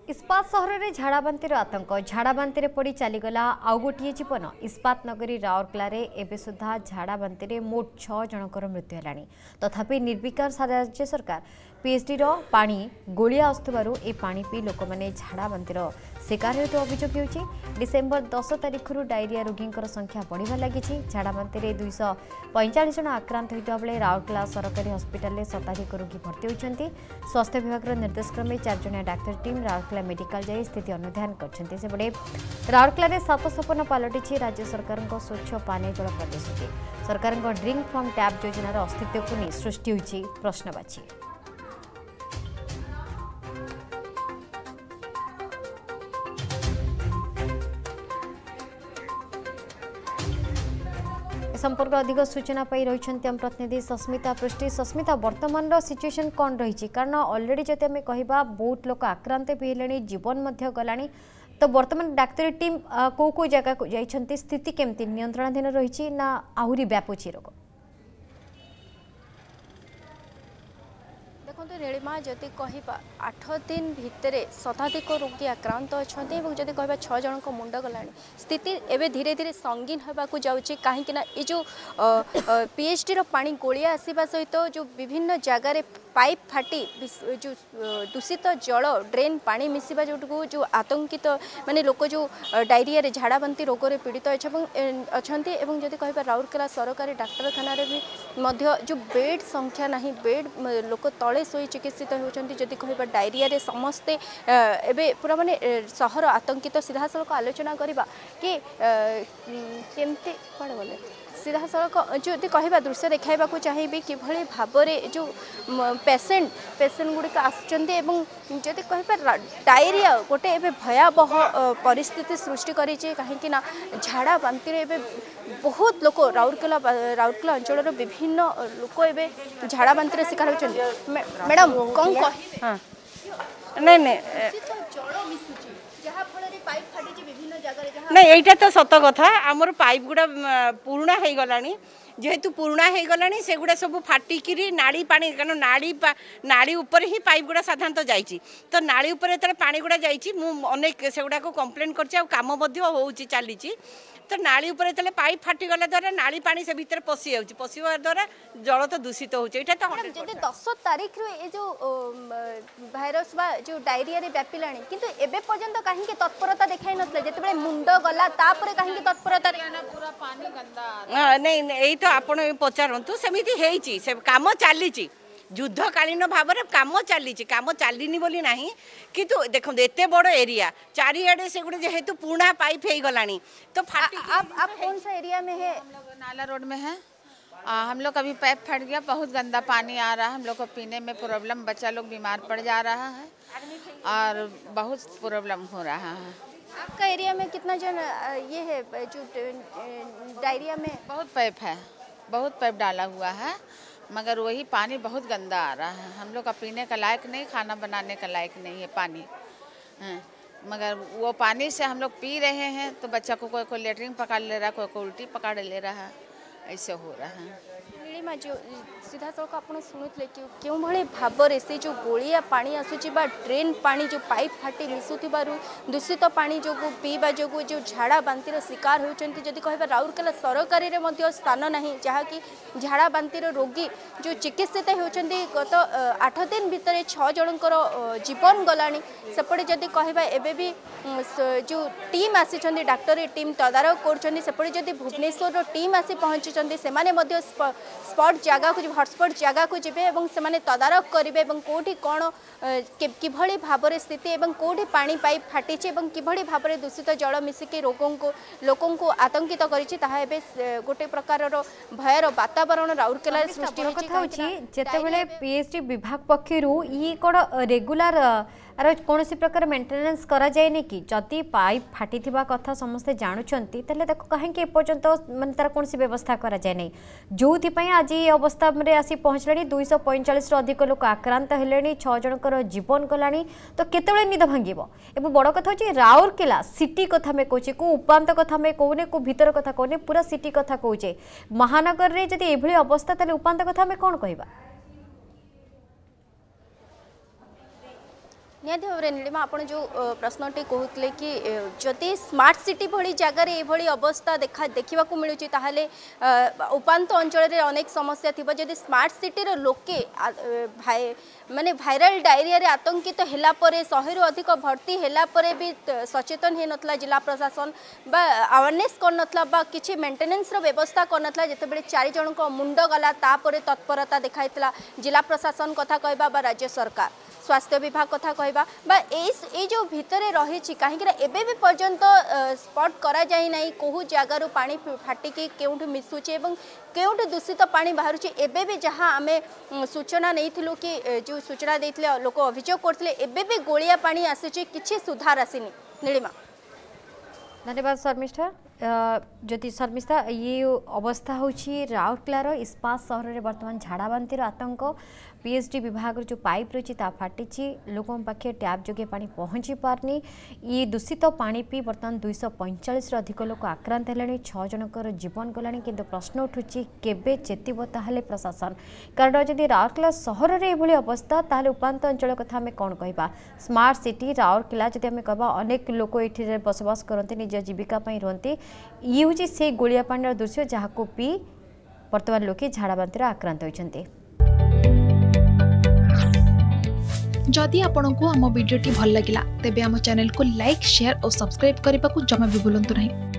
इस्पात सहर में झाड़ाबांतिर आतंक झाड़ाबांतिर पड़ी चलीगला आउ गोटे जीवन इस्पात नगरी राउरकेला एवं सुधा झाड़ाबांतिर मोट 6 जनकर मृत्यु है तथापि निर्विकार राज्य सरकार पीएचडी पानी गोलिया आसुवु ए पानी पी लोक मैंने झाड़ाबांतिर शिकार हेतु अभियोग होगी। डिसेम्बर 10 तारिख डायरिया रोगी संख्या बढ़िया लगी। झाड़ाबांतिर 245 जन आक्रांत होता बेले राउरकेला सरकारी हस्पिटाल में शताधिक रोगी भर्ती होती। स्वास्थ्य विभाग निर्देशक्रमे 4 जणिया डाक्तर टीम राउरकेला मेडिकल जाई स्थिति अनुधान करते। राउरकेला 7 सपन पलटि राज्य सरकार स्वच्छ पानीय जल प्रतिश्रुति सरकार ड्रिंक फ्रॉम टैप योजनार अस्तित्व को नहीं सृष्टि होती प्रश्नवाची। संपर्क अधिक सूचना पाई रही आम प्रतिनिधि सस्मिता पृष्टि। सस्मिता वर्तमान सिचुएशन कौन रही कारण ऑलरेडी जब आम कह बहुत लोग आक्रांत भी हेले जीवन गला तो वर्तमान डाक्तरी टीम को जगह को जाइछन्ति स्थिति केमती नियंत्रणाधीन रही ना आहुरी व्यापुची रोग? देखो नीलिमा जदि कह 8 दिन भितर शताधिक रोगी आक्रांत अच्छा जदि कह 6 जन को मुंड गला स्थिति एवं धीरे धीरे संगीन होगा जाऊँगी कहीं ये जो पीएचडी पानी गोलिया आसवा सहित जो विभिन्न जगार पाइप फाटी जो दूषित जल ड्रेन पानी मिसवा जो जो आतंकित माने लोक जो डायरिया झाड़ाबांति रोग में पीड़ित अच्छा जदि कह राउरकेला सरकारी डाक्तखाना भी मध्य जो बेड संख्या नहीं बेड लोक तले शोई चिकित्सित होती जदि कह डायरिया समस्ते एवं पूरा माने सहर आतंकित सीधा सड़क आलोचना करवा कि केमती कौन बोले सीधा सड़क जो कह दृश्य देखा चाहिए कि भाव में जो पेसेंट गुड़िक आदि कह डायरिया गोटे भयावह परिस्थिति सृष्टि करी कहीं झाड़ा बांतिर बहुत लोग राउरकेला अंचल विभिन्न लोक एवं झाड़ा बांतिर शिकार होती। मैडम कौन कह नहीं नहीं यहीटा तो सत कथा आमर पाइप गुड़ा पुराणा हो गलानी जेहेतु पुराणा हो गलानी से गुड़ा सब फाटिकी नाड़ी पानी कारण नाड़ी उपर ही पाइप गुड़ा साधारणतः जाइए तो नाड़ी उपर जो पानी गुड़ा जाइए अनेक से गुड़ा कम्प्लेन कर चली तो नाली उपर जो पाइप फाटीगला द्वारा नाली पानी से भीतर पशिवा द्वारा जल तो दूषित होती। 10 तारीख ये जो भाइरस बा जो डायरिया व्यापिला किंतु एबे पर्यंत कहीं तत्परता देखा नथिले जेते मुंड गला तापर कहीं तत्परता पूरा पानी गंदा नहीं यही तो आपण पचारतु सेमिति हेची से काम चली युद्धकालीन भाव में कम चली कम चलनी बोली ना किंतु देखो एत बड़ एरिया चारिआडे से गुड़े जेहेतु पुराना पाइप हो गला तो आप कौन सा एरिया में है? हम लोग नाला रोड में है। हम लोग अभी पाइप फट गया, बहुत गंदा पानी आ रहा है, हम लोग को पीने में प्रॉब्लम, बच्चा लोग बीमार पड़ जा रहा है और बहुत प्रॉब्लम हो रहा है। आपका एरिया में कितना जन ये है जो डायरिया में? बहुत पाइप है, बहुत पाइप डाला हुआ है मगर वही पानी बहुत गंदा आ रहा है। हम लोग का पीने का लायक नहीं, खाना बनाने का लायक नहीं है पानी मगर वो पानी से हम लोग पी रहे हैं तो बच्चा को कोई लेटरिन पकड़ ले रहा है, कोई उल्टी पकड़ ले रहा है, ऐसे हो रहा है। नीलिमा जो सीधा सड़क आप शुणुते कि क्यों भाई भाव में से जो गोलिया पानी आसूची ड्रेन पानी जो पाइप फाटी मिसुवर दूषित पानी जो पीवा जो जो झाड़ा बांतिर शिकार होती जदि कह राउरकेला सरकारी स्थान ना जहाँकि झाड़ा बांतिर रोगी जो चिकित्सित होती गत 8 दिन भितर 6 जनकर जीवन गलानी सेपटे जदि कह एबे भी जो टीम आसी डाक्तरी टीम तदारख करपटे जदि भुवनेश्वर टीम आसी पहुँची से स्पॉट जगह को हॉटस्पॉट जगह को जीवे और से तदारख करेंगे कौटी कौन किभली भाव में स्थिति और कौटी पानी पाइप फाटी किभली भाव में दूषित जल मिसिकी लोकों को आतंकित करें गोटे प्रकार भयर वातावरण राउरकेला सृष्टि होते पीएचडी विभाग पक्षर ये कौन रेगुलर आर कौन प्रकार मेंटेनेंस करा जाए कि जदि पाइप फाटी कथा समस्ते जानुंट कहीं एपर्तंत मानते तार कौन व्यवस्था करा जाए नहीं जो आज ये अवस्था में आसी पहुँचला 245 अधिक लोक आक्रांत हेले 6 जनकर जीवन गला तो केतबेले निद भांगे एवं बड़ कथा हूँ राउरकेला सिटी कथा में कहे को उपात कथा में कहने को भीतर कथा कहने पूरा सिटी कथा कहे महानगर में जब ये अवस्था तेल उपात कथा में कौन कहवा निहाती भाव में नीलिमा आप जो प्रश्नटी कहते कि जदि स्मार्ट सिटी भली जगार ये अवस्था देखा मिलूँ ताहले उपात अंचल अनेक समस्या थी जदि स्मार्ट सिटी लोके माने भाइराल डायरिया रे आतंकित होला परे 100 रु अधिक भर्ती होला परे भी सचेतन हे नथला जिला प्रशासन बा अवेयरनेस कर नथला बा किछि मेंटेनेंस रो व्यवस्था कर नथला जेतेबेले 4 जन को मुंड गला तापरे तत्परता देखाइतला जिला प्रशासन कथा कहबा बा राज्य सरकार स्वास्थ्य विभाग कथा कहबा बा ए जो भितरे रही कहीं एबे भी पर्यंत स्पॉट करा जाई नहीं कोहू जगार पानी फाटिकी केउठ मिसुचे एवं केउठ दूषित पानी बाहरुचे एबे भी जहाँ आमे सूचना नहीं थिलु कि जो सूचना देथिले लोक अभियोग करथिले एबे भी गोलिया पानी आसीचे किछि सुधार आसीनी नीलिमा धन्यवाद शर्मिष्ठा ज्योति शर्मिष्ठा ये अवस्था होची राउरकेलार इस्पात सहर में बर्तमान झाड़ाबांतिर आतंक पीएचडी विभाग जो पाइप रही फाटी लोकों पाखे टैप जोगे पानी पहुँची पारनी ये दूषित पानी पी बर्तमान 245 अधिक लोक आक्रांत है 6 जनकर जीवन गला किंतु प्रश्न उठुची केबे चेतिब ताहले प्रशासन कारण जदि राउरकेला सहर में ये अवस्था ताहले उपांत अंचल कथा आम कौन कहबा स्मार्ट सिटी राउरकेला जदि आम कहबा अनेक लोक ये बसवास करते निज जीविका रहती ये हूँ से गोलिया पानी दृश्य जहाँ पी बर्तमान लोके झाड़ाबांतिर आक्रांत होती। जदि आपंक आम भिडी भल लगा तेब आम चैनल को लाइक शेयर और सब्सक्राइब करने को जमा भी भूलु नहीं।